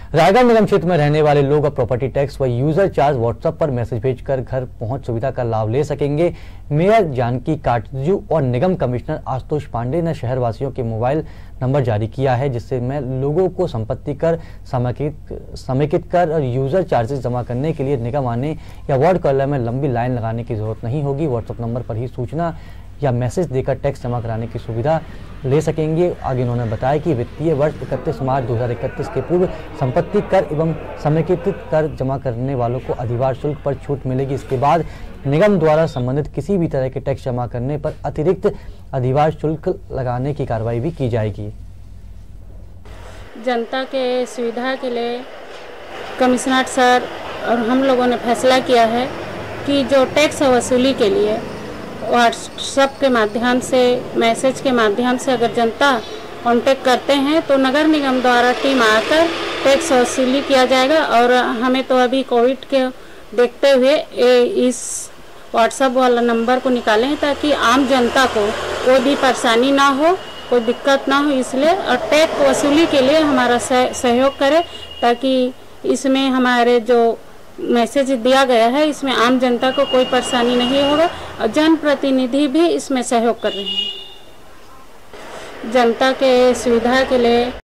रायगढ़ निगम क्षेत्र में रहने वाले लोग अब प्रॉपर्टी टैक्स व यूजर चार्ज व्हाट्सएप पर मैसेज भेजकर घर पहुंच सुविधा का लाभ ले सकेंगे। मेयर जानकी काटजू और निगम कमिश्नर आशुतोष पांडे ने शहरवासियों के मोबाइल नंबर जारी किया है, जिससे मैं लोगों को संपत्ति कर, समेकित कर और यूजर चार्जेस जमा करने के लिए निगम आने या वार्ड कार्यालय में लंबी लाइन लगाने की जरूरत नहीं होगी। व्हाट्सएप नंबर पर ही सूचना या मैसेज देकर टैक्स जमा कराने की सुविधा ले सकेंगे। आगे उन्होंने बताया कि वित्तीय वर्ष 31 मार्च 2031 के पूर्व संपत्ति कर एवं समेकित कर जमा करने वालों को अधिभार शुल्क पर छूट मिलेगी। इसके बाद निगम द्वारा संबंधित किसी भी तरह के टैक्स जमा करने पर अतिरिक्त अधिभार शुल्क लगाने की कार्रवाई भी की जाएगी। जनता के सुविधा के लिए कमिश्नर सर और हम लोगों ने फैसला किया है कि जो टैक्स वसूली के लिए व्हाट्सएप के माध्यम से, मैसेज के माध्यम से अगर जनता कांटेक्ट करते हैं तो नगर निगम द्वारा टीम आकर टैक्स वसूली किया जाएगा। और हमें तो अभी कोविड के देखते हुए इस व्हाट्सएप वाला नंबर को निकाले हैं ताकि आम जनता को कोई भी परेशानी ना हो, कोई दिक्कत ना हो, इसलिए और टैक्स वसूली के लिए हमारा सहयोग करें ताकि इसमें हमारे जो मैसेज दिया गया है इसमें आम जनता को कोई परेशानी नहीं होगा और जनप्रतिनिधि भी इसमें सहयोग कर रहे हैं। जनता के सुविधा के लिए